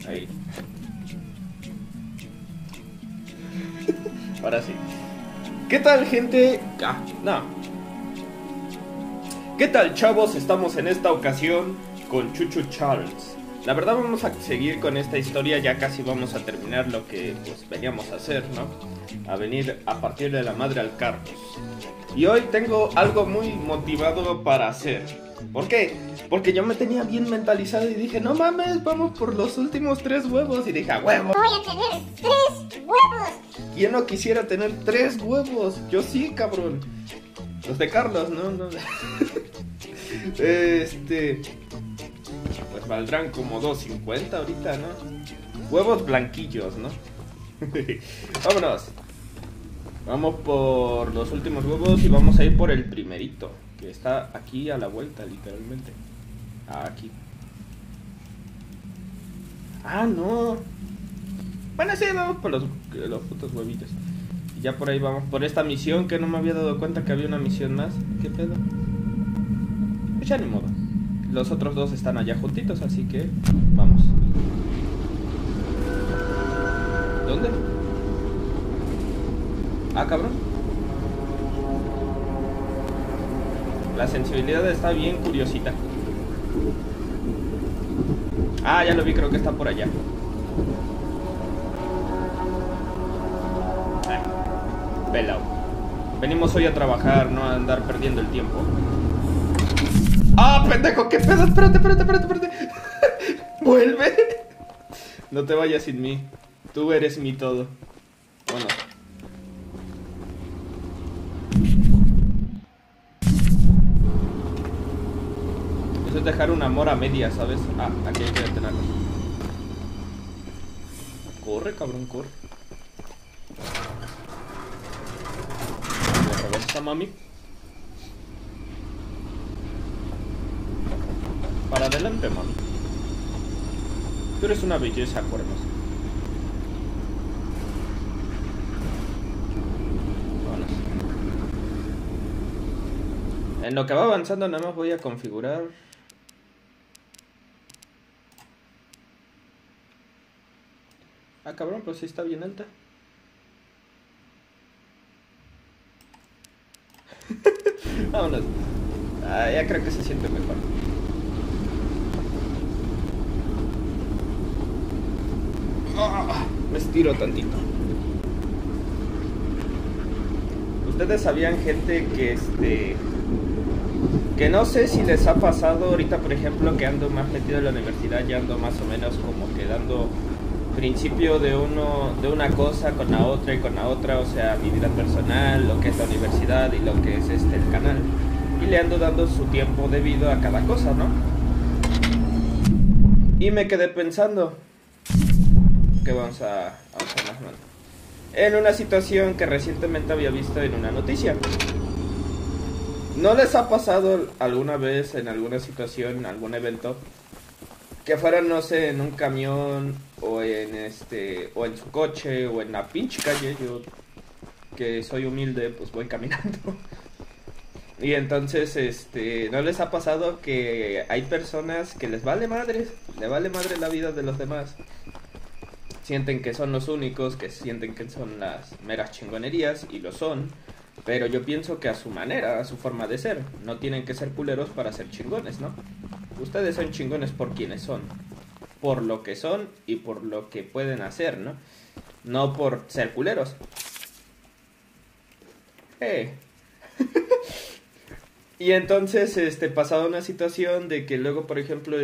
Ahí. Ahora sí. ¿Qué tal, gente? No. ¿Qué tal, chavos? Estamos en esta ocasión con Chuchu Charles. La verdad vamos a seguir con esta historia, ya casi vamos a terminar lo que pues veníamos a hacer, ¿no? A venir a partir de la madre al Carlos. Y hoy tengo algo muy motivado para hacer. ¿Por qué? Porque yo me tenía bien mentalizado y dije, no mames, vamos por los últimos 3 huevos. Y dije, ¡a huevo! Voy a tener 3 huevos. ¿Quién no quisiera tener 3 huevos? Yo sí, cabrón. Los de Carlos, ¿no? Pues valdrán como 2.50 ahorita, ¿no? Huevos blanquillos, ¿no? Vámonos. Vamos por los últimos huevos y vamos a ir por el primerito, que está aquí a la vuelta, literalmente. Aquí. Ah, no. Bueno, sí, vamos por los putos huevillos. Y ya por ahí vamos por esta misión, que no me había dado cuenta que había una misión más. ¿Qué pedo? Pues ya ni modo. Los otros dos están allá juntitos, así que vamos. ¿Dónde? Ah, cabrón. La sensibilidad está bien curiosita. Ah, ya lo vi, creo que está por allá. Pelao. Venimos hoy a trabajar, no a andar perdiendo el tiempo. ¡Ah, pendejo! ¿Qué pedo? Espérate. ¡Vuelve! No te vayas sin mí. Tú eres mi todo. Bueno. Eso es dejar un amor a media, ¿sabes? Ah, aquí hay que detenerlo. Corre, cabrón, corre. Regresa, mami. Para adelante, mami. Tú eres una belleza, cuernos. Vámonos. En lo que va avanzando nada más voy a configurar. Ah, cabrón, pues sí está bien alta. Vámonos. Ah, ya creo que se siente mejor. Me estiro tantito. Ustedes sabían, gente, que no sé si les ha pasado ahorita, por ejemplo, que ando más metido en la universidad, ya ando más o menos como que dando principio de una cosa con la otra y con la otra, o sea, mi vida personal, lo que es la universidad y lo que es el canal, y le ando dando su tiempo debido a cada cosa, ¿no? Y me quedé pensando que vamos a hacer más mal. En una situación que recientemente había visto en una noticia. ¿No les ha pasado alguna vez en alguna situación, en algún evento, que fueran, no sé, en un camión o en o en su coche o en la pinche calle? Yo, que soy humilde, pues voy caminando. Y entonces, ¿no les ha pasado que hay personas que les vale madre la vida de los demás? Sienten que son los únicos, que sienten que son las meras chingonerías, y lo son, pero yo pienso que a su manera, a su forma de ser. No tienen que ser culeros para ser chingones, ¿no? Ustedes son chingones por quienes son, por lo que son y por lo que pueden hacer, ¿no? No por ser culeros. Y entonces, pasaba una situación de que luego, por ejemplo,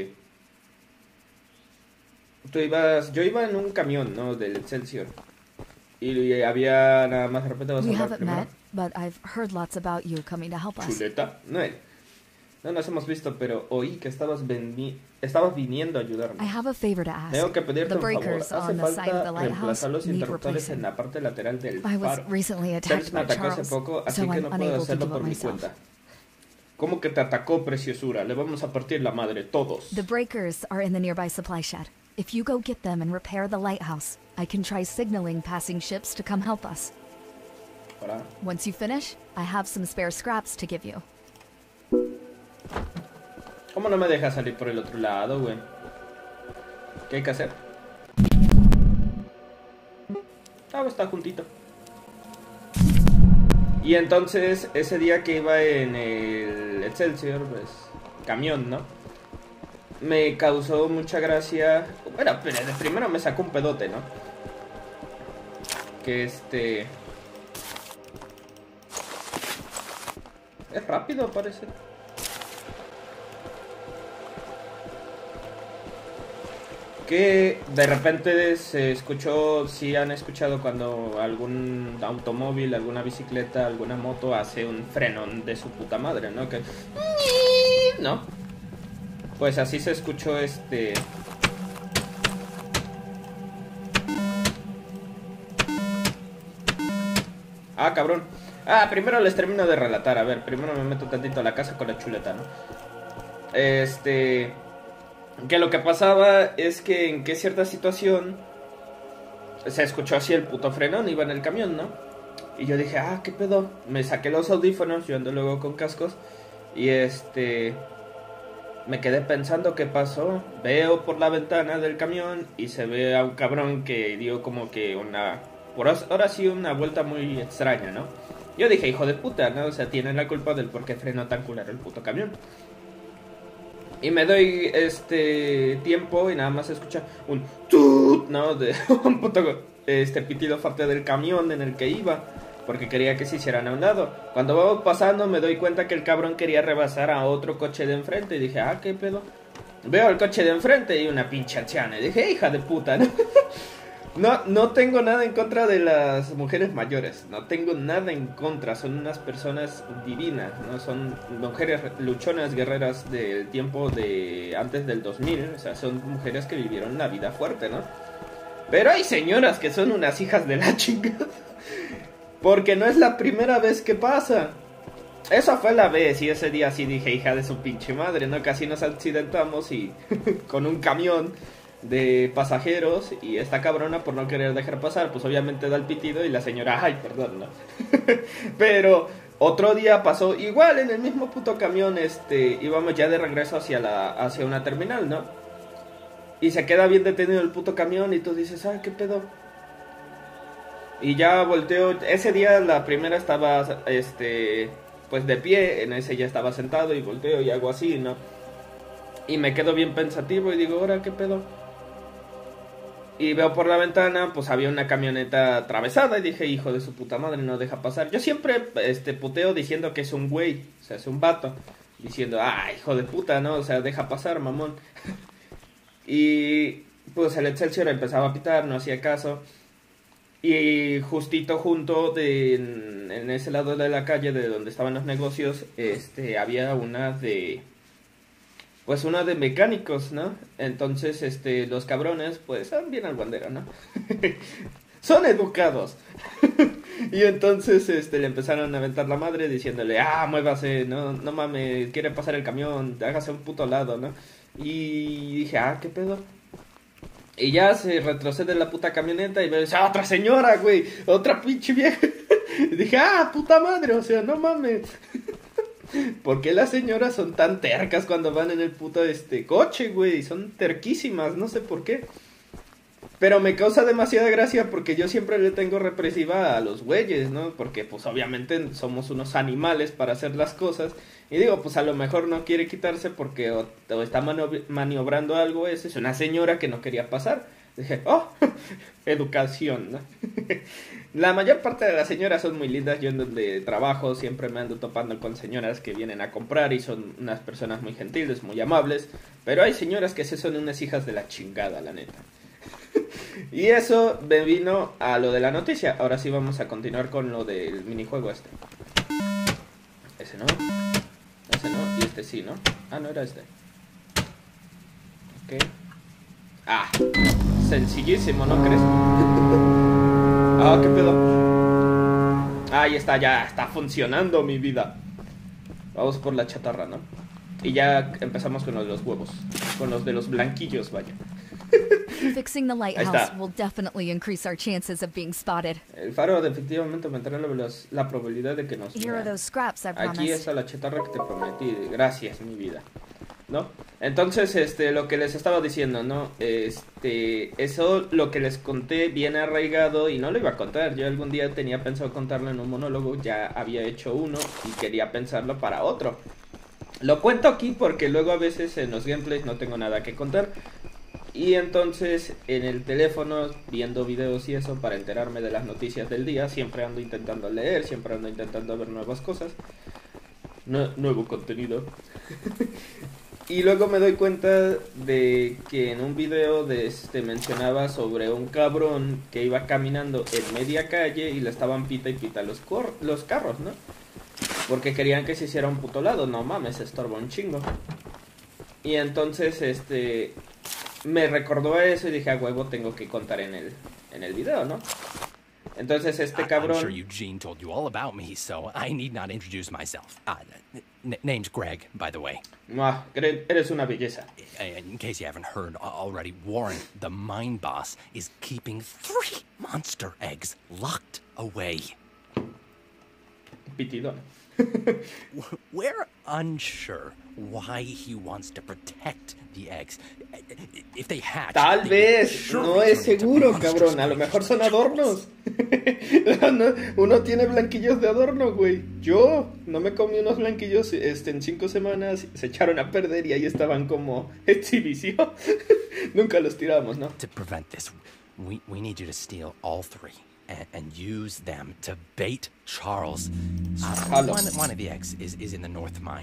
yo iba en un camión, ¿no? Del Excelsior. Y había nada más, de repente vas a We hablar haven't primero. met, but I've heard lots about you coming to help us. Chuleta. No nos hemos visto, pero oí que estabas viniendo a ayudarme. I have a favor to ask. Tengo que pedirte The un favor. breakers Hace on the side of falta the lighthouse reemplazar los need interruptores en replacing. la parte lateral del I was faro. recently Charles attacked me by atacó hace Charles, poco, así so que I'm no puedo unable to hacerlo do por it mi myself. cuenta. ¿Cómo que te atacó, preciosura? Le vamos a partir la madre, todos. The breakers are in the nearby supply shed. If you go get them and repair the lighthouse, I can try signaling passing ships to come help us. Para. Once you finish, I have some spare scraps to give you. ¿Cómo no me dejas salir por el otro lado, güey? ¿Qué hay que hacer? Ah, está juntito. Y entonces, ese día que iba en el Excelsior, pues, camión, ¿no? Me causó mucha gracia. Bueno, pero de primero me sacó un pedote, ¿no? Que es rápido, parece. Que de repente se escuchó, si han escuchado cuando algún automóvil, alguna bicicleta, alguna moto hace un frenón de su puta madre, ¿no? Que... ¿no? Pues así se escuchó Ah, cabrón. Ah, primero les termino de relatar. A ver, primero me meto tantito a la casa con la chuleta, ¿no? Que lo que pasaba es que en que cierta situación se escuchó así el puto frenón, iba en el camión, ¿no? Y yo dije, ah, ¿qué pedo? Me saqué los audífonos, yo ando luego con cascos. Y me quedé pensando qué pasó. Veo por la ventana del camión y se ve a un cabrón que dio como que ahora sí una vuelta muy extraña, ¿no? Yo dije, hijo de puta, ¿no? O sea, tiene la culpa del por qué frenó tan culero el puto camión. Y me doy tiempo y nada más se escucha un tut, ¿no? De un puto pitido fuerte del camión en el que iba, porque quería que se hicieran a un lado. Cuando vamos pasando me doy cuenta que el cabrón quería rebasar a otro coche de enfrente y dije, ah, qué pedo. Veo el coche de enfrente y una pinche anciana y dije, hija de puta, ¿no? No tengo nada en contra de las mujeres mayores, no tengo nada en contra, son unas personas divinas, ¿no? Son mujeres luchonas, guerreras del tiempo de antes del 2000, o sea, son mujeres que vivieron la vida fuerte, ¿no? Pero hay señoras que son unas hijas de la chingada, porque no es la primera vez que pasa. Esa fue la vez y ese día sí dije, hija de su pinche madre, ¿no? Casi nos accidentamos y con un camión de pasajeros y esta cabrona por no querer dejar pasar, pues obviamente da el pitido y la señora, ay, perdón, ¿no? Pero otro día pasó igual en el mismo puto camión, íbamos ya de regreso hacia una terminal, ¿no? Y se queda bien detenido el puto camión y tú dices, ay, qué pedo. Y ya volteo, ese día la primera estaba, pues de pie, en ese ya estaba sentado y volteo y hago así, ¿no? Y me quedo bien pensativo y digo, ahora, qué pedo. Y veo por la ventana, pues había una camioneta atravesada y dije, hijo de su puta madre, no deja pasar. Yo siempre, puteo diciendo que es un güey, o sea, es un vato. Diciendo, ah, hijo de puta, ¿no? O sea, deja pasar, mamón. Y pues el Excelsior empezaba a pitar, no hacía caso. Y justito junto en ese lado de la calle de donde estaban los negocios, había una de mecánicos, ¿no? Entonces, los cabrones, pues, son bien al bandera, ¿no? Son educados. Y entonces, le empezaron a aventar la madre diciéndole, ah, muévase, no mames, quiere pasar el camión, hágase un puto lado, ¿no? Y dije, ah, ¿qué pedo? Y ya se retrocede la puta camioneta y me dice, ah, otra señora, güey, otra pinche vieja. Y dije, ah, puta madre, o sea, no mames. ¿Por qué las señoras son tan tercas cuando van en el puto coche, güey? Son terquísimas, no sé por qué. Pero me causa demasiada gracia porque yo siempre le tengo represiva a los güeyes, ¿no? Porque pues obviamente somos unos animales para hacer las cosas. Y digo, pues a lo mejor no quiere quitarse porque o está maniobrando algo. Ese es una señora que no quería pasar. Dije, oh, educación, ¿no? La mayor parte de las señoras son muy lindas. Yo en donde trabajo siempre me ando topando con señoras que vienen a comprar y son unas personas muy gentiles, muy amables. Pero hay señoras que sí son unas hijas de la chingada, la neta. Y eso me vino a lo de la noticia. Ahora sí vamos a continuar con lo del minijuego Ese no, y sí, ¿no? Ah, no era este. Ok. Ah, sencillísimo, ¿no crees? Ah, qué pedo. Ahí está, ya está funcionando mi vida. Vamos por la chatarra, ¿no? Y ya empezamos con los de los huevos. Con los de los blanquillos, vaya. Fixing the lighthouse will definitely increase our chances of being spotted. El faro definitivamente aumentará la probabilidad de que nos Here are those scraps I promised. Aquí está la chatarra que te prometí. Gracias, mi vida. ¿no? Entonces, lo que les estaba diciendo, ¿no? Eso, lo que les conté, bien arraigado y no lo iba a contar. Yo algún día tenía pensado contarlo en un monólogo, ya había hecho uno y quería pensarlo para otro. Lo cuento aquí porque luego a veces en los gameplays no tengo nada que contar. Y entonces en el teléfono, viendo videos y eso para enterarme de las noticias del día, siempre ando intentando leer, siempre ando intentando ver nuevas cosas. Nuevo contenido. Y luego me doy cuenta de que en un video mencionaba sobre un cabrón que iba caminando en media calle y le estaban pita y pita los carros, ¿no? Porque querían que se hiciera un puto lado. No mames, estorba un chingo. Y entonces, me recordó a eso y dije, a huevo, tengo que contar en el video, ¿no? Entonces cabrón... I'm sure Eugene told you all about me, so I need not introduce myself. Name's Greg, by the way. Greg, eres una belleza. In case you haven't heard already, Warren, the Mind Boss, is keeping 3 monster eggs locked away. Pitidón. We're unsure why he wants to protect the eggs. If they hatch, tal vez, no es seguro, cabrón. A lo mejor son adornos. Uno tiene blanquillos de adorno, güey. Yo no me comí unos blanquillos en 5 semanas. Se echaron a perder y ahí estaban como exhibición. Nunca los tiramos, ¿no? To prevent this, we need you to steal all 3. And use them to bait Charles. One of the eggs is in the North Mine.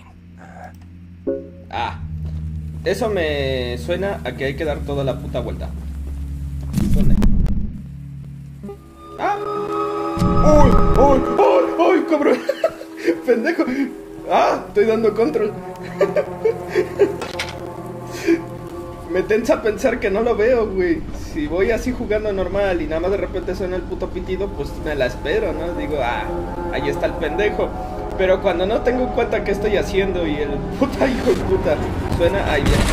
Eso me suena a que hay que dar toda la puta vuelta. ¿Dónde? ¡Uy, cabrón! ¡Pendejo! Estoy dando control. Me tensa pensar que no lo veo, güey. Si voy así jugando normal y nada más de repente suena el puto pitido, pues me la espero, ¿no? Digo, ahí está el pendejo. Pero cuando no tengo en cuenta qué estoy haciendo y el puta hijo de puta suena, ahí viene.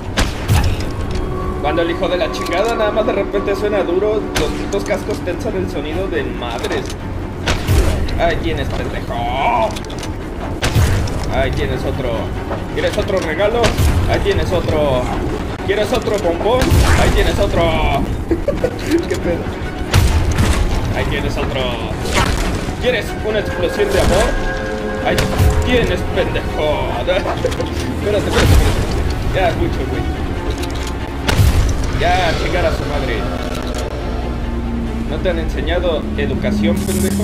Cuando el hijo de la chingada nada más de repente suena duro, los putos cascos tensan el sonido de madres. Ahí tienes, pendejo. Ahí tienes otro. ¿Quieres otro regalo? Ahí tienes otro. ¿Quieres otro bombón? Ahí tienes otro. ¿Qué pedo? Ahí tienes otro. ¿Quieres una explosión de amor? Ahí tienes, pendejo. Espérate. Ya escucho, güey. Ya, chingar a su madre. ¿No te han enseñado educación, pendejo?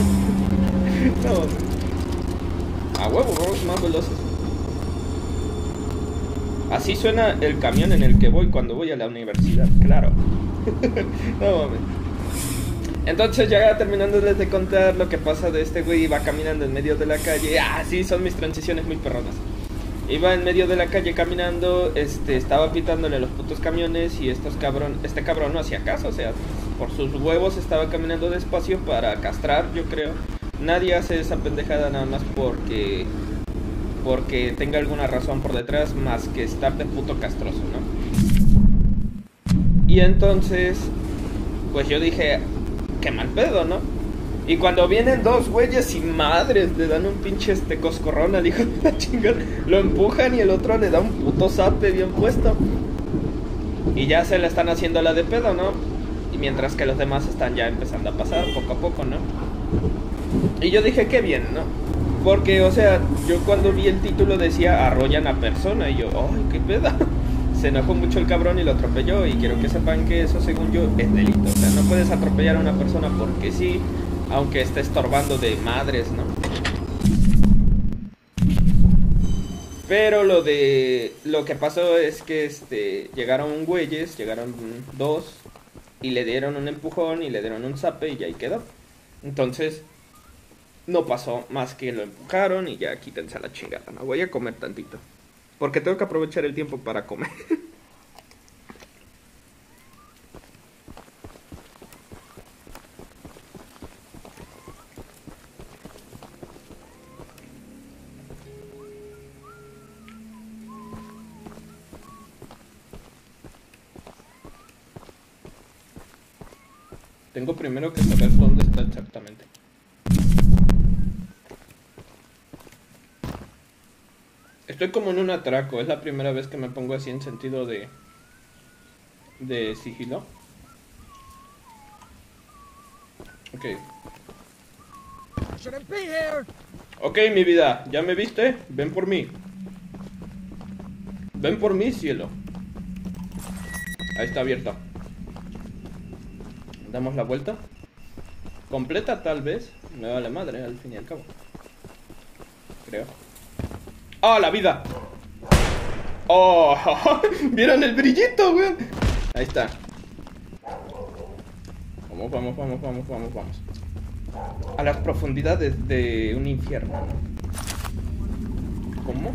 No. A huevo, vamos más veloces. Así suena el camión en el que voy cuando voy a la universidad, claro. No mames. Entonces ya terminándoles de contar lo que pasa de este güey, va caminando en medio de la calle. Sí, son mis transiciones muy perronas. Iba en medio de la calle caminando, estaba pitándole los putos camiones y este cabrón no hacía caso, o sea, por sus huevos estaba caminando despacio para castrar, yo creo. Nadie hace esa pendejada nada más porque tenga alguna razón por detrás más que estar de puto castroso, ¿no? Y entonces, pues yo dije, qué mal pedo, ¿no? Y cuando vienen dos güeyes y madres le dan un pinche coscorrón al hijo de la chingada, lo empujan y el otro le da un puto zape bien puesto. Y ya se le están haciendo la de pedo, ¿no? Y mientras que los demás están ya empezando a pasar poco a poco, ¿no? Y yo dije, qué bien, ¿no? Porque, o sea, yo cuando vi el título decía arrollan a persona y yo, ¡ay, qué pedo! Se enojó mucho el cabrón y lo atropelló. Y quiero que sepan que eso, según yo, es delito. O sea, no puedes atropellar a una persona porque sí, aunque esté estorbando de madres, ¿no? Pero lo que pasó es que llegaron güeyes, llegaron dos y le dieron un empujón y le dieron un zape y ahí quedó. Entonces no pasó más que lo empujaron y ya quítense a la chingada, ¿no? Voy a comer tantito porque tengo que aprovechar el tiempo para comer. Tengo primero que saber dónde está exactamente. Estoy como en un atraco. Es la primera vez que me pongo así en sentido de sigilo. Ok. Ok, mi vida. ¿Ya me viste? Ven por mí. Ven por mí, cielo. Ahí está abierto. Damos la vuelta. Completa tal vez. Me vale madre al fin y al cabo. Creo. ¡Ah, la vida! ¡Oh! ¿Vieron el brillito, güey? Ahí está. Vamos, vamos, vamos, vamos, vamos, vamos. A las profundidades de un infierno. ¿Cómo?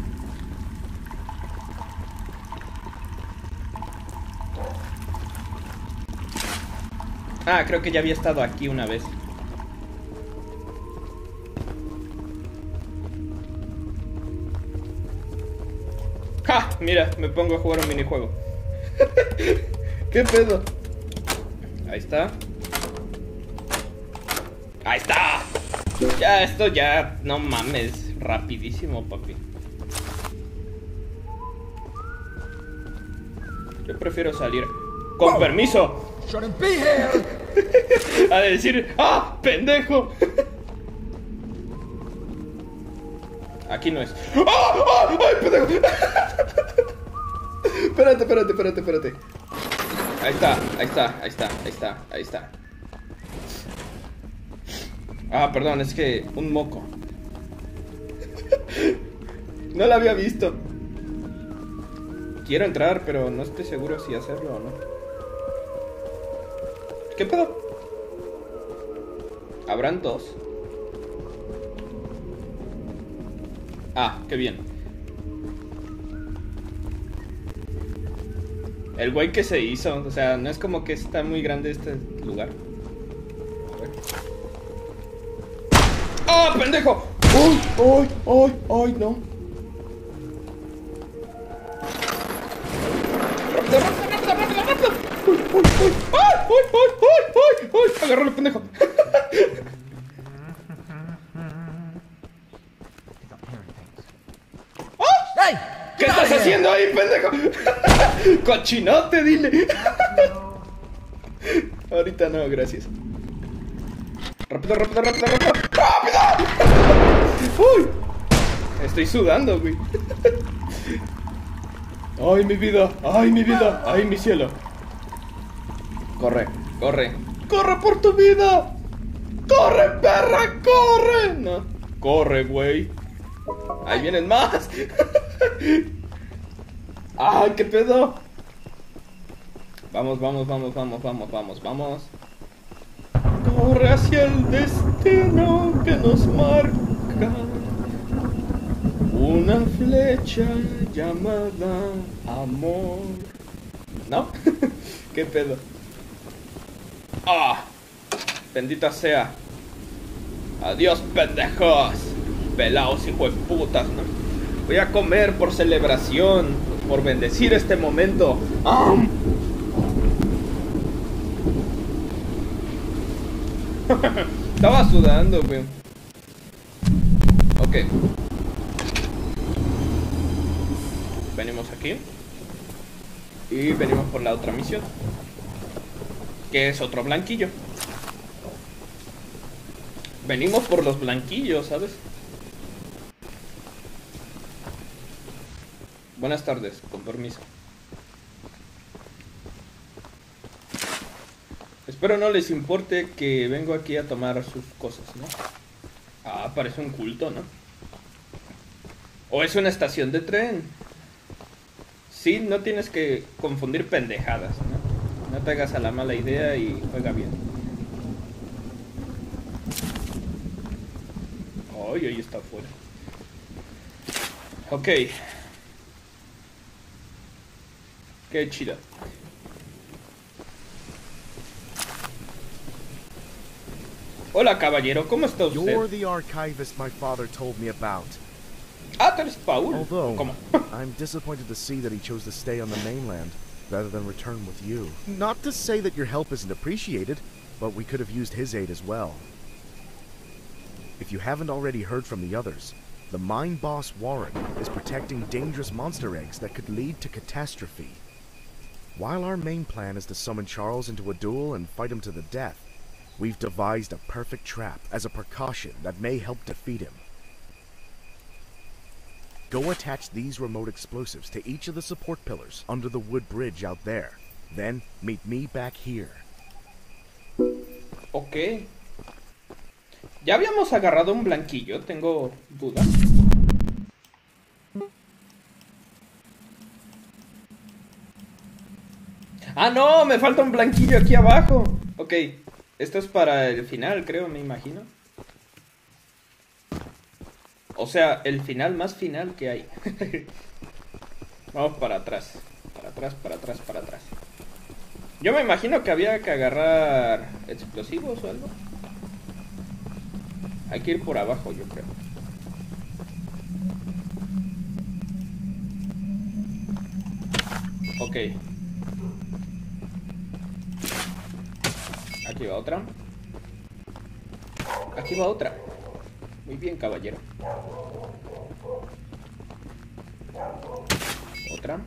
Ah, creo que ya había estado aquí una vez. ¡Ja! Mira, me pongo a jugar un minijuego. ¿Qué pedo? Ahí está. ¡Ahí está! Ya, esto ya, no mames. Rapidísimo, papi. Yo prefiero salir. ¡Con permiso! Shouldn't be here. A decir, ¡ah, pendejo! Aquí no es. ¡Ah! ¡Ah! ¡Ay, pendejo! Espérate, espérate, espérate, espérate. Ahí está, ahí está, ahí está, ahí está, ahí está. Ah, perdón, es que un moco. No la había visto. Quiero entrar, pero no estoy seguro si hacerlo o no. ¿Qué pedo? Habrán dos. Ah, qué bien. El güey que se hizo, o sea, no es como que está muy grande este lugar. A ver. ¡Ah, pendejo! ¡Ay, ay, ay, ay, no! ¡Rápido, rápido, rápido, rápido! ¡Uy, uy, uy! ¡Ay, ay, ay, ay, ay! ¡Ay! ¡Agárralo, pendejo! ¿Qué estás haciendo ahí, pendejo? Cochinote, dile. Ahorita no, gracias. Rápido, rápido, rápido, rápido. ¡Rápido! Uy. Estoy sudando, güey. Ay, mi vida. Ay, mi vida. Ay, mi cielo. Corre, corre. ¡Corre por tu vida! ¡Corre, perra! ¡Corre! No. Corre, güey. Ahí vienen más. ¡Ay, qué pedo! Vamos, vamos, vamos, vamos, vamos, vamos, vamos. Corre hacia el destino que nos marca. Una flecha llamada amor. ¿No? ¿Qué pedo? ¡Ah! Bendita sea. Adiós, pendejos. Pelaos, hijo de putas, ¿no? Voy a comer por celebración, por bendecir este momento. ¡Am! Estaba sudando, güey. Ok. Venimos aquí. Y venimos por la otra misión, que es otro blanquillo. Venimos por los blanquillos, ¿sabes? Buenas tardes, con permiso. Espero no les importe que vengo aquí a tomar sus cosas, ¿no? Ah, parece un culto, ¿no? O es una estación de tren. Sí, no tienes que confundir pendejadas, ¿no? No te hagas a la mala idea y juega bien. Ay, ahí está afuera. Ok. Qué chida. Hola, caballero, ¿cómo está usted? You're the archivist my father told me about. Ah, tú eres Paul. Although, ¿Cómo? I'm disappointed to see that he chose to stay on the mainland rather than return with you. Not to say that your help isn't appreciated, but we could have used his aid as well. If you haven't already heard from the others, The mine boss Warren is protecting dangerous monster eggs that could lead to catastrophe. While our main plan is to summon Charles into a duel and fight him to the death, we've devised a perfect trap as a precaution that may help defeat him. Go attach these remote explosives to each of the support pillars under the wood bridge out there. Then meet me back here. Ok. Ya habíamos agarrado un blanquillo, tengo dudas. Ah, no, me falta un blanquillo aquí abajo. Ok, esto es para el final, creo, me imagino. O sea, el final más final que hay. Vamos para atrás. Para atrás, para atrás, para atrás. Yo me imagino que había que agarrar explosivos o algo. Hay que ir por abajo, yo creo. Ok. Aquí va otra. Aquí va otra. Muy bien, caballero. Otra.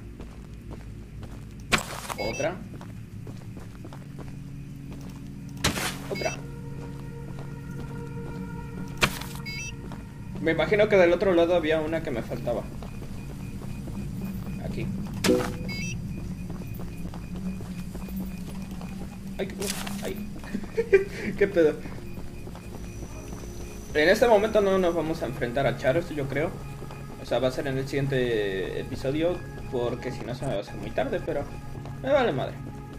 Otra. Otra. Me imagino que del otro lado había una que me faltaba. Aquí. Ay, ay. ¿Qué pedo? En este momento no nos vamos a enfrentar a Charles, yo creo. O sea, va a ser en el siguiente episodio, porque si no se me va a hacer muy tarde, pero me vale madre.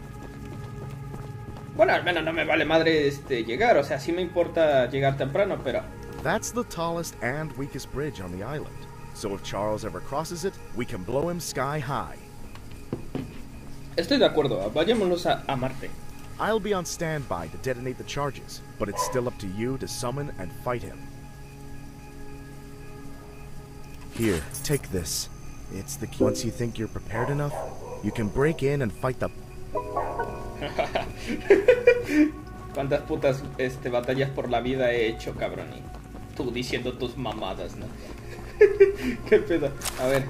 Bueno, al menos no me vale madre llegar, o sea, sí me importa llegar temprano, pero... That's the tallest and weakest bridge on the island. So if Charles ever crosses it, we can blow him sky high. Estoy de acuerdo, vayámonos a Marte. I'll be on standby to detonate the charges, but it's still up to you to summon and fight him. Here, take this. It's the key. Once you think you're prepared enough, you can break in and fight the... Cuántas putas batallas por la vida he hecho, cabrón, y tú diciendo tus mamadas, ¿no? Qué pedo. A ver.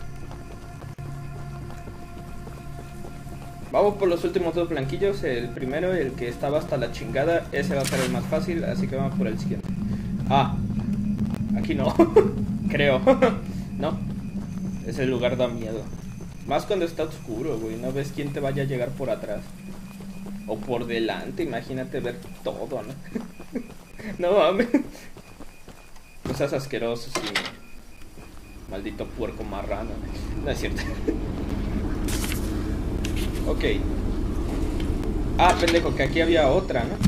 Vamos por los últimos dos blanquillos. El primero, el que estaba hasta la chingada, ese va a ser el más fácil, así que vamos por el siguiente. Ah, aquí no. Creo. No. Ese lugar da miedo. Más cuando está oscuro, güey. No ves quién te vaya a llegar por atrás. O por delante, imagínate ver todo, ¿no? No mames. Cosas asquerosas y... Maldito puerco marrano. No es cierto. Ok. Ah, pendejo, que aquí había otra, ¿no?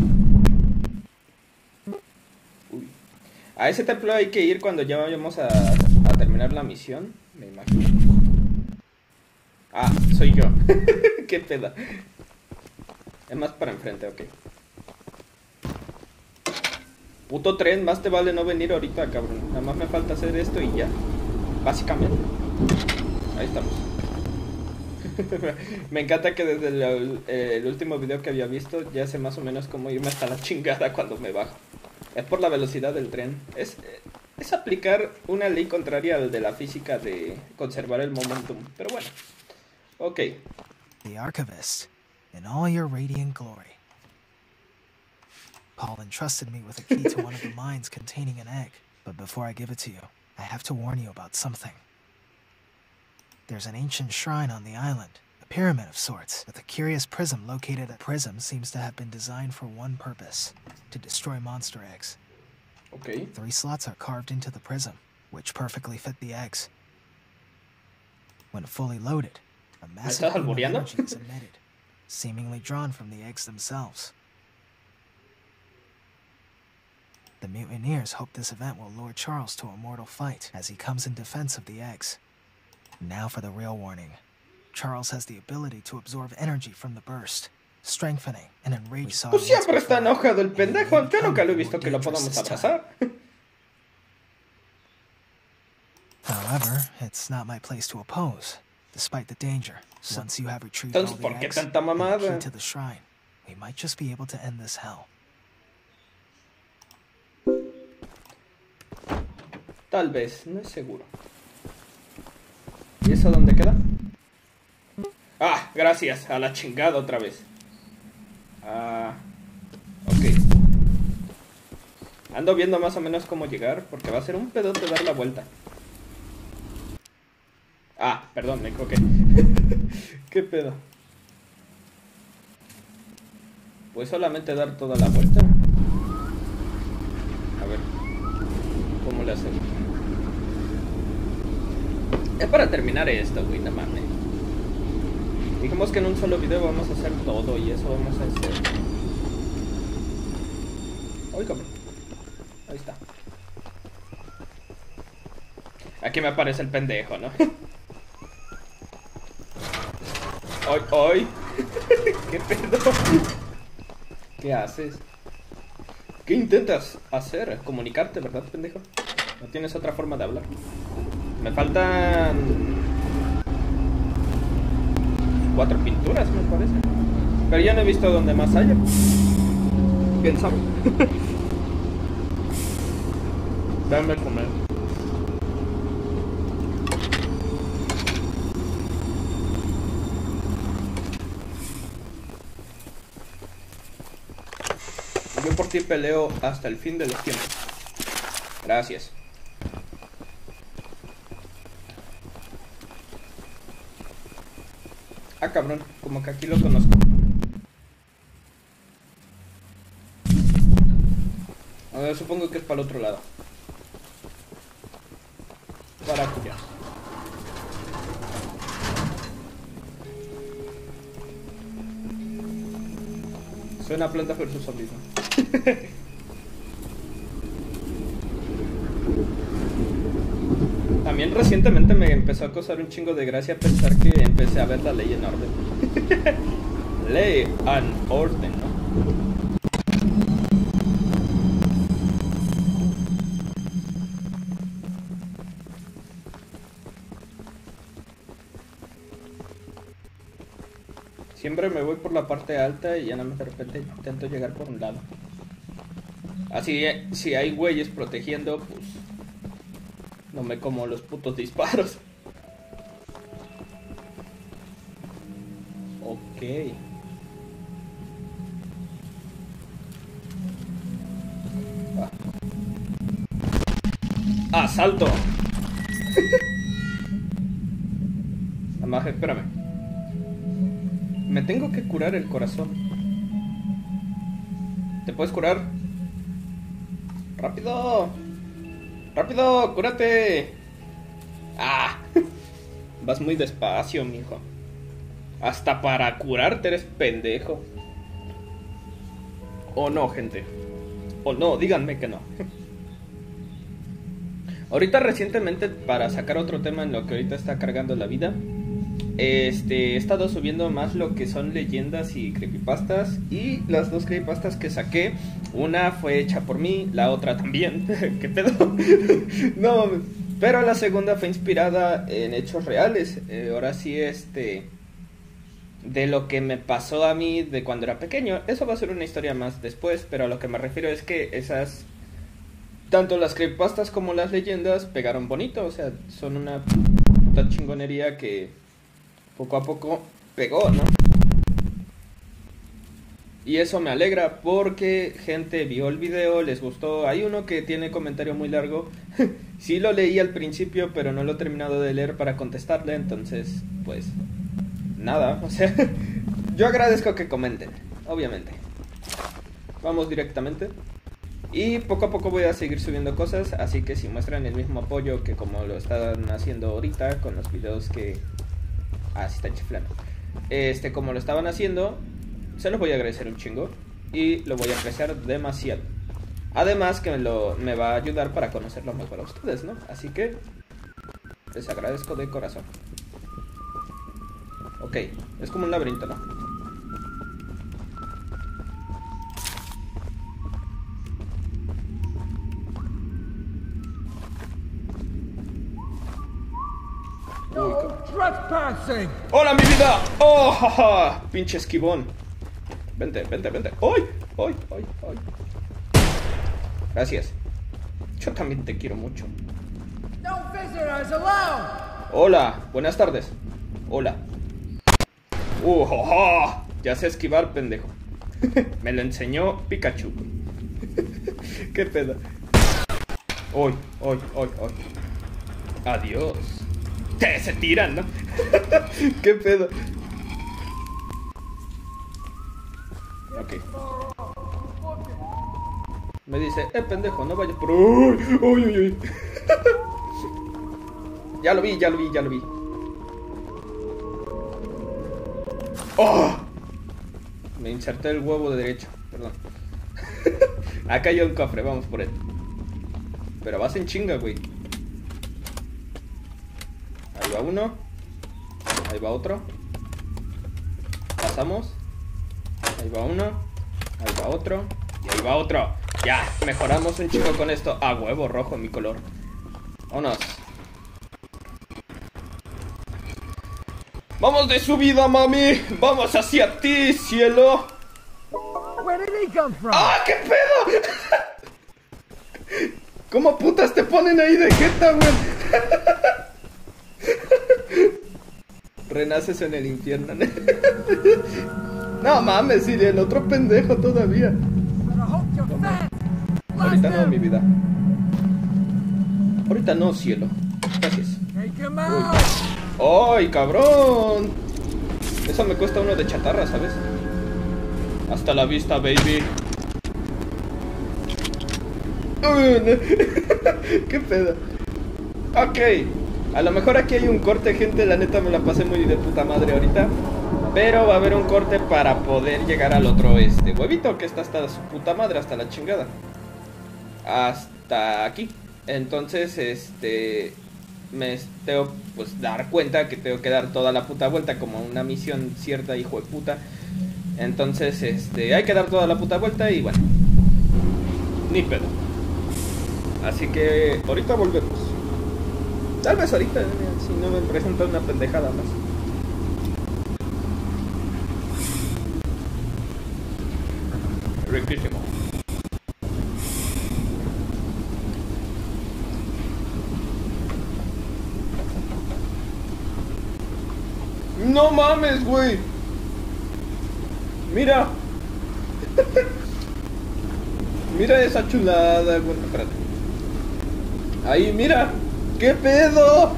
Uy. A ese templo hay que ir cuando ya vayamos a terminar la misión, me imagino. Ah, soy yo. Qué pedo. Es más para enfrente, ok. Puto tren, más te vale no venir ahorita, cabrón. Nada más me falta hacer esto y ya. Básicamente. Ahí estamos. Me encanta que desde el último video que había visto ya sé más o menos cómo irme hasta la chingada cuando me bajo. Es por la velocidad del tren. Es aplicar una ley contraria al de la física de conservar el momentum. Pero bueno. Ok. The Archivist, in all your radiant glory. Paul entrusted me with a key to one of the mines containing an egg. But before I give it to you, I have to warn you about something. There's an ancient shrine on the island, a pyramid of sorts, with a curious prism located at... Prism seems to have been designed for one purpose, to destroy monster eggs. Okay. 3 slots are carved into the prism, which perfectly fit the eggs. When fully loaded, a massive beam of energy is emitted, seemingly drawn from the eggs themselves. The mutineers hope this event will lure Charles to a mortal fight as he comes in defense of the eggs. Now for the real warning. Charles has the ability to absorb energy from the burst, strengthening and enraging. Pues siempre está enojado el pendejo. Yo nunca lo he visto que lo podamos abrazar. However, it's not my place to oppose, despite the danger. Once you have retrieved all the eggs and the key to the shrine, we might just be able to end this hell. Tal vez, no es seguro. ¿Y eso dónde queda? Ah, gracias, a la chingada otra vez. Ok. Ando viendo más o menos cómo llegar, porque va a ser un pedote dar la vuelta. Ah, perdón, me equivoqué. ¿Qué pedo? Pues solamente dar toda la vuelta. A ver, ¿cómo le hacemos? Es para terminar esto, güey, no mames. Dijimos que en un solo video vamos a hacer todo y eso vamos a hacer. Ay, cabrón. Ahí está. Aquí me aparece el pendejo, ¿no? ¡Ay, ay! ¿Qué pedo? ¿Qué haces? ¿Qué intentas hacer? Comunicarte, ¿verdad, pendejo? No tienes otra forma de hablar. Me faltan 4 pinturas, me parece. Pero ya no he visto dónde más haya. ¿Quién sabe? Dame a comer. Yo por ti peleo hasta el fin de los tiempos. Gracias. Ah, cabrón, como que aquí lo conozco. A ver, supongo que es para el otro lado. Para acullá. Suena Planta vs Zombies, ¿no? También recientemente me empezó a causar un chingo de gracia pensar que empecé a ver La Ley en Orden. Ley and Orden, ¿no? Siempre me voy por la parte alta y ya nada más de repente intento llegar por un lado. Así, si hay güeyes protegiendo, pues no me como los putos disparos. Ok. ¡Asalto! Además, espérame. Me tengo que curar el corazón. ¿Te puedes curar? ¡Rápido! ¡Rápido! ¡Cúrate! ¡Ah! Vas muy despacio, mijo. Hasta para curarte eres pendejo. ¿O no, gente? ¿O no? Díganme que no. Ahorita recientemente, para sacar otro tema en lo que ahorita está cargando la vida, he estado subiendo más lo que son leyendas y creepypastas. Y las 2 creepypastas que saqué, una fue hecha por mí, la otra también. ¿Qué pedo? No, pero la segunda fue inspirada en hechos reales. Ahora sí, de lo que me pasó a mí de cuando era pequeño. Eso va a ser una historia más después, pero a lo que me refiero es que esas, tanto las creepypastas como las leyendas, pegaron bonito. O sea, son una puta chingonería que poco a poco pegó, ¿no? Y eso me alegra porque gente vio el video, les gustó. Hay uno que tiene comentario muy largo. Sí lo leí al principio, pero no lo he terminado de leer para contestarle. Entonces, pues, nada. O sea, yo agradezco que comenten, obviamente. Vamos directamente. Y poco a poco voy a seguir subiendo cosas. Así que si muestran el mismo apoyo que como lo están haciendo ahorita con los videos que... Ah, sí está chiflando. Como lo estaban haciendo, se los voy a agradecer un chingo. Y lo voy a apreciar demasiado. Además que me va a ayudar para conocerlo mejor a ustedes, ¿no? Así que les agradezco de corazón. Ok, es como un laberinto, ¿no? ¡Hola, mi vida! ¡Oh, jaja! Pinche esquivón. Vente, vente, vente. ¡Ay! ¡Ay, ay, ay! Gracias. Yo también te quiero mucho. Hola, buenas tardes. Hola. ¡Jojo! Ya sé esquivar, pendejo. Me lo enseñó Pikachu. ¿Qué pedo? ¡Uy! Adiós. Se tiran, ¿no? ¿Qué pedo? Ok. Me dice, pendejo, no vayas por... ¡Uy! Ya lo vi. ¡Oh! Me inserté el huevo de derecho, perdón. Acá hay un cofre, vamos por él. Pero vas en chinga, güey. Ahí va uno. Ahí va otro. Pasamos. Ahí va uno. Ahí va otro. Y ahí va otro. Ya, mejoramos un chico con esto. Huevo rojo en mi color. Vámonos. Vamos de subida, mami. Vamos hacia ti, cielo. ¡Qué pedo! ¿Cómo putas te ponen ahí de jeta, güey? Renaces en el infierno. No mames, Siri, el otro pendejo todavía. Ahorita no, mi vida. Ahorita no, cielo. Gracias. ¡Ay, cabrón! Eso me cuesta uno de chatarra, ¿sabes? Hasta la vista, baby. ¿Qué pedo? Ok. A lo mejor aquí hay un corte, gente. La neta me la pasé muy de puta madre ahorita. Pero va a haber un corte para poder llegar al otro huevito que está hasta su puta madre, hasta la chingada. Hasta aquí. Entonces, me tengo pues dar cuenta que tengo que dar toda la puta vuelta como una misión cierta, hijo de puta. Entonces, hay que dar toda la puta vuelta y bueno, ni pedo. Así que ahorita volvemos. Tal vez ahorita, si no me presenta una pendejada más. Riquísimo. No mames, güey. Mira. Mira esa chulada, güey. Espérate. Ahí, mira. ¿Qué pedo?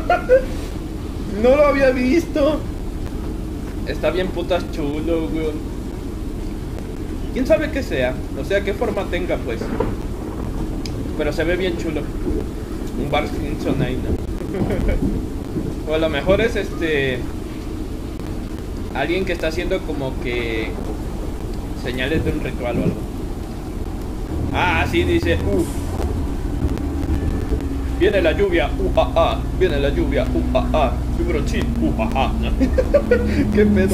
No lo había visto. Está bien putas chulo, güey. ¿Quién sabe qué sea? O sea, qué forma tenga, pues. Pero se ve bien chulo. Un Bart Simpson ahí, ¿no? O a lo mejor es alguien que está haciendo como que señales de un ritual o algo. Ah, sí, dice, viene la lluvia, viene la lluvia, Vibrochín, qué pedo.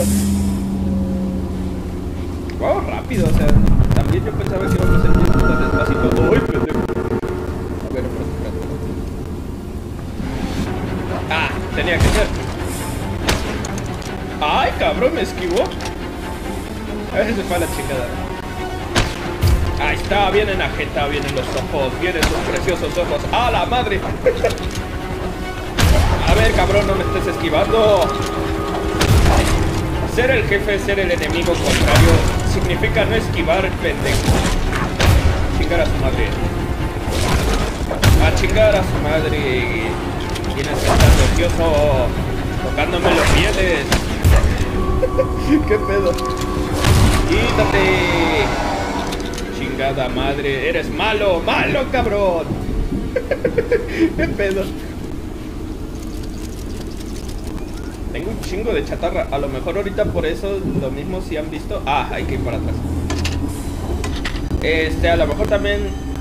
Wow, rápido, o sea, también yo pensaba que íbamos a ir putas despacito. ¡Ay, pendejo! A ver, espérate. Tenía que ser. ¡Ay, cabrón! Me esquivó. A ver si se fue a la chingada. Ahí está, vienen a jeta, vienen los ojos, vienen sus preciosos ojos. ¡A la madre! A ver, cabrón, no me estés esquivando. Ser el jefe, ser el enemigo contrario, significa no esquivar, pendejo. Chingar a su madre. A chingar a su madre. Tienes que estar nervioso tocándome los pieles. ¿Qué pedo? ¡Quítate! Chingada madre, eres malo, cabrón. ¿Qué pedo? Tengo un chingo de chatarra. A lo mejor ahorita por eso lo mismo si han visto. Hay que ir para atrás. A lo mejor también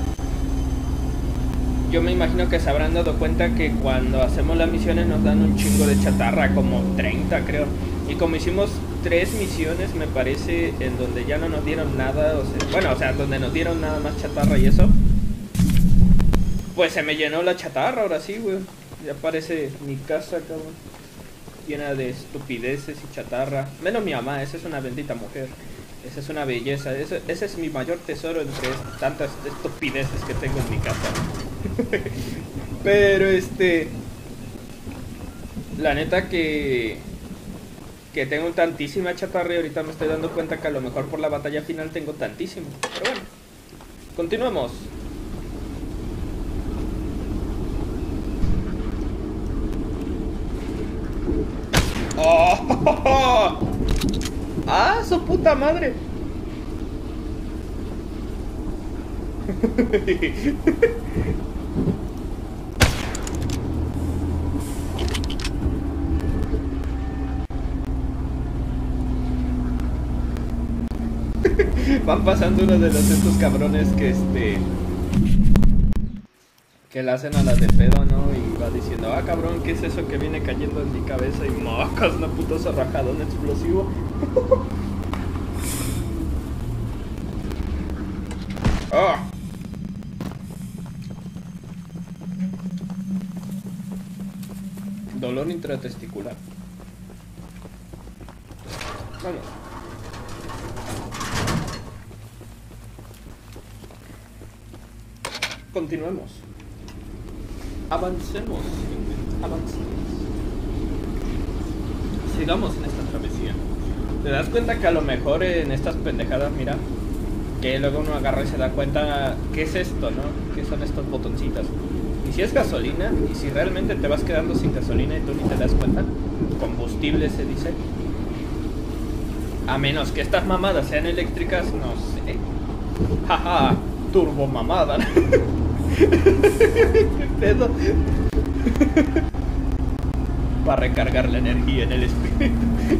yo me imagino que se habrán dado cuenta que cuando hacemos las misiones nos dan un chingo de chatarra, como 30 creo. Y como hicimos 3 misiones, me parece, en donde ya no nos dieron nada, o sea, donde nos dieron nada más chatarra y eso, pues se me llenó la chatarra, ahora sí, güey. Ya parece mi casa, cabrón, llena de estupideces y chatarra. Menos mi mamá, esa es una bendita mujer. Esa es una belleza, ese es mi mayor tesoro entre tantas estupideces que tengo en mi casa. Pero la neta que tengo tantísima chatarra y ahorita me estoy dando cuenta que a lo mejor por la batalla final tengo tantísimo. Pero bueno, continuemos. ¡Oh! ¡Ah, su puta madre! Van pasando uno de estos cabrones que le hacen a las de pedo, ¿no? Y va diciendo, ah, cabrón, ¿qué es eso que viene cayendo en mi cabeza? Y mocos, una puta rajadón explosivo. ¡Oh! Dolor intratesticular. Vamos. Continuemos. Avancemos. Avancemos. Sigamos en esta travesía. ¿Te das cuenta que a lo mejor en estas pendejadas, mira, que luego uno agarra y se da cuenta qué es esto, ¿no? ¿Qué son estos botoncitos? Y si es gasolina, y si realmente te vas quedando sin gasolina y tú ni te das cuenta, combustible se dice. A menos que estas mamadas sean eléctricas, no sé. Jaja, turbo mamada. ¿Qué pedo? Para recargar la energía en el espíritu.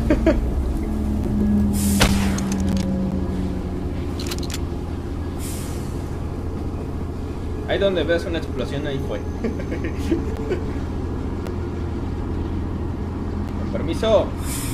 Ahí donde ves una explosión, ahí fue. Con permiso.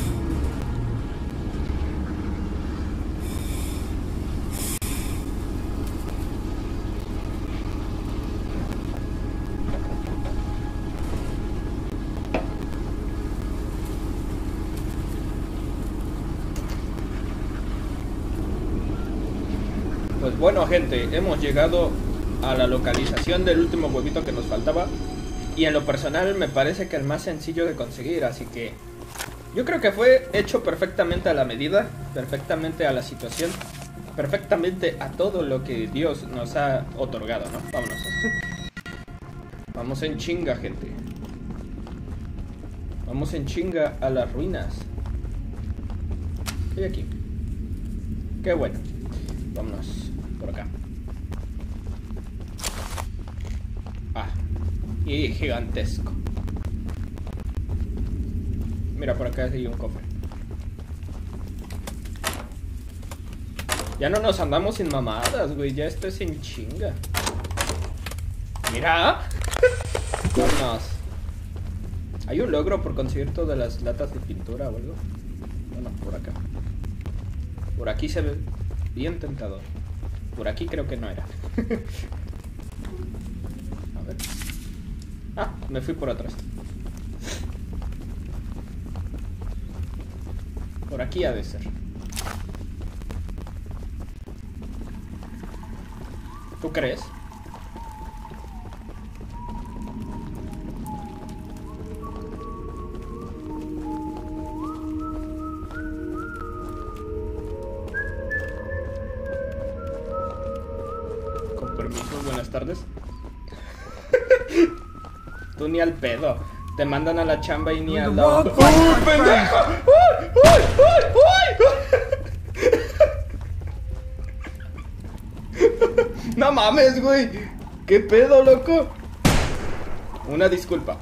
Pues bueno, gente, hemos llegado a la localización del último huevito que nos faltaba. Y en lo personal me parece que el más sencillo de conseguir. Así que yo creo que fue hecho perfectamente a la medida, perfectamente a la situación, perfectamente a todo lo que Dios nos ha otorgado, ¿no? Vámonos. Vamos en chinga, gente. Vamos en chinga a las ruinas. ¿Qué hay aquí? Qué bueno. Vámonos por acá. Ah, y gigantesco. Mira, por acá hay un cofre. Ya no nos andamos sin mamadas, güey. Ya esto es en chinga. Mira. Vámonos. ¿Hay un logro por conseguir todas las latas de pintura o algo? Bueno, por acá. Por aquí se ve bien tentador. Por aquí creo que no era. A ver. Ah, me fui por atrás. Por aquí ha de ser. ¿Tú crees? Con permiso, buenas tardes. Tú ni al pedo. Te mandan a la chamba y ni al lado. ¡Uy, pendejo! ¡Uy, uy, uy, uy! No mames, güey. ¿Qué pedo, loco? Una disculpa.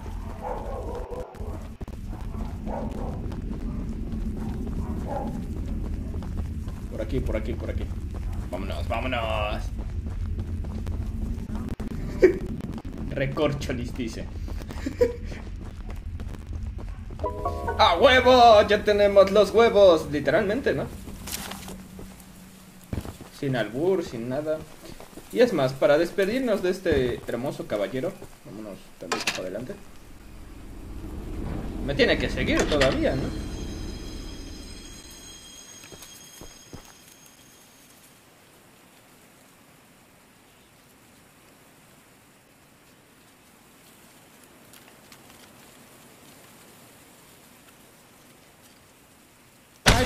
Por aquí, por aquí, por aquí. Vámonos, vámonos. Recorcholis dice. ¡A huevo! Ya tenemos los huevos. Literalmente, ¿no? Sin albur, sin nada. Y es más, para despedirnos de este hermoso caballero, vámonos también para adelante. Me tiene que seguir todavía, ¿no?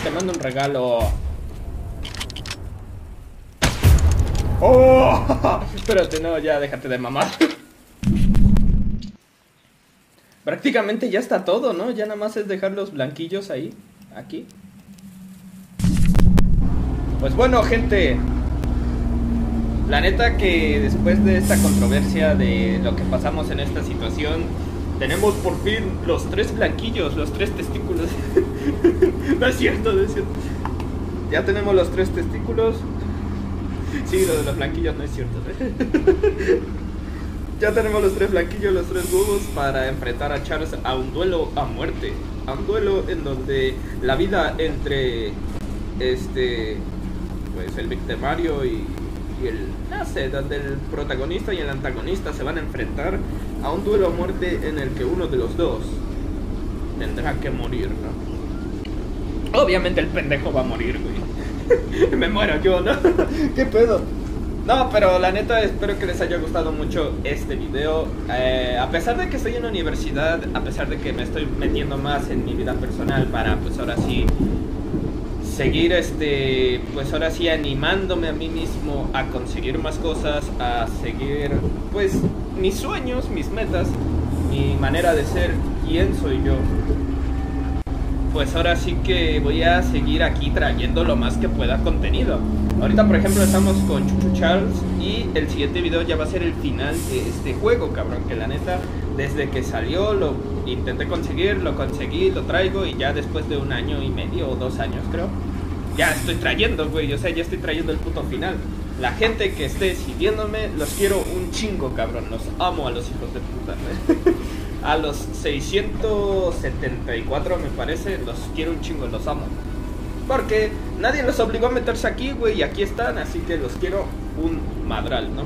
te mando un regalo. ¡Oh! Espérate, no, ya déjate de mamar. Prácticamente ya está todo, ¿no? Ya nada más es dejar los blanquillos ahí. Aquí. Pues bueno, gente. La neta que después de esta controversia de lo que pasamos en esta situación, tenemos por fin los 3 blanquillos, los 3 testículos. No es cierto, no es cierto. Ya tenemos los 3 testículos. Sí, lo de los blanquillos no es cierto. Ya tenemos los 3 blanquillos, los 3 huevos para enfrentar a Charles a un duelo a muerte. A un duelo en donde la vida entre pues el victimario y el, no sé, donde el protagonista y el antagonista se van a enfrentar a un duelo a muerte en el que uno de los dos tendrá que morir, ¿no? Obviamente el pendejo va a morir, güey. Me muero yo, ¿no? ¿Qué pedo? No, pero la neta espero que les haya gustado mucho este video. A pesar de que estoy en la universidad, a pesar de que me estoy metiendo más en mi vida personal para, pues ahora sí, seguir pues ahora sí animándome a mí mismo a conseguir más cosas, a seguir pues mis sueños, mis metas, mi manera de ser, quién soy yo. Pues ahora sí que voy a seguir aquí trayendo lo más que pueda contenido. Ahorita por ejemplo estamos con Chuchu Charles y el siguiente video ya va a ser el final de este juego, cabrón, que la neta desde que salió lo intenté conseguir, lo conseguí, lo traigo y ya después de 1 año y medio o 2 años creo, ya estoy trayendo, güey, o sea, ya estoy trayendo el puto final. La gente que esté siguiéndome, los quiero un chingo, cabrón, los amo a los hijos de puta, güey. A los 674 me parece, los quiero un chingo, los amo. Porque nadie los obligó a meterse aquí, güey, y aquí están, así que los quiero un madral, ¿no?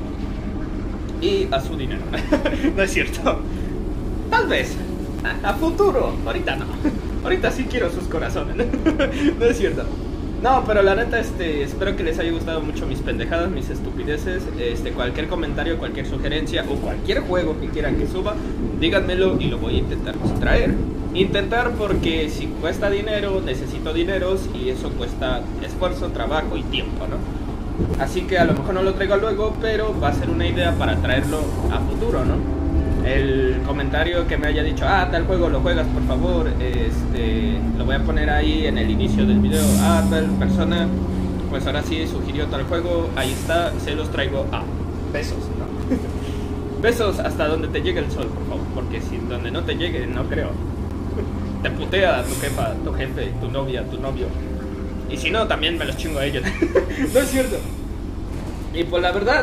Y a su dinero. No es cierto. Tal vez, a futuro, ahorita no. Ahorita sí quiero sus corazones. No es cierto. No, pero la neta, espero que les haya gustado mucho mis pendejadas, mis estupideces. Cualquier comentario, cualquier sugerencia o cualquier juego que quieran que suba, díganmelo y lo voy a intentar traer. Intentar porque si cuesta dinero, necesito dineros y eso cuesta esfuerzo, trabajo y tiempo, ¿no? Así que a lo mejor no lo traigo luego, pero va a ser una idea para traerlo a futuro, ¿no? El comentario que me haya dicho, tal juego lo juegas, por favor, lo voy a poner ahí en el inicio del video. Tal persona, pues ahora sí sugirió tal juego, ahí está, se los traigo a besos, ¿no? Besos hasta donde te llegue el sol, por favor, porque si donde no te llegue, no creo. Te putea tu jefa, tu jefe, tu novia, tu novio. Y si no, también me los chingo a ellos. No es cierto. Y pues la verdad,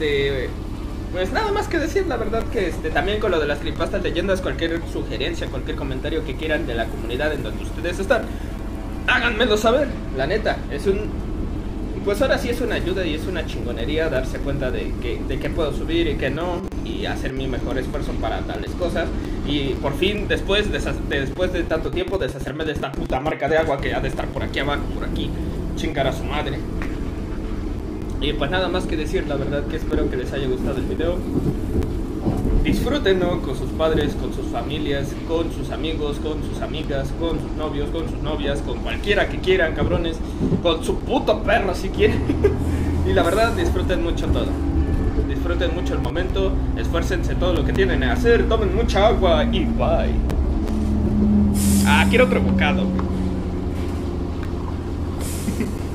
pues nada más que decir, la verdad que también con lo de las creepypastas leyendas, cualquier sugerencia, cualquier comentario que quieran de la comunidad en donde ustedes están, háganmelo saber, la neta, pues ahora sí es una ayuda y es una chingonería darse cuenta de qué puedo subir y qué no, y hacer mi mejor esfuerzo para tales cosas, y por fin, después de tanto tiempo, deshacerme de esta puta marca de agua que ha de estar por aquí abajo, por aquí, chingar a su madre. Y pues nada más que decir, la verdad que espero que les haya gustado el video. Disfrútenlo con sus padres, con sus familias, con sus amigos, con sus amigas, con sus novios, con sus novias, con cualquiera que quieran, cabrones, con su puto perro si quieren. Y la verdad, disfruten mucho todo. Disfruten mucho el momento, esfuércense todo lo que tienen que hacer, tomen mucha agua y bye. Quiero otro bocado.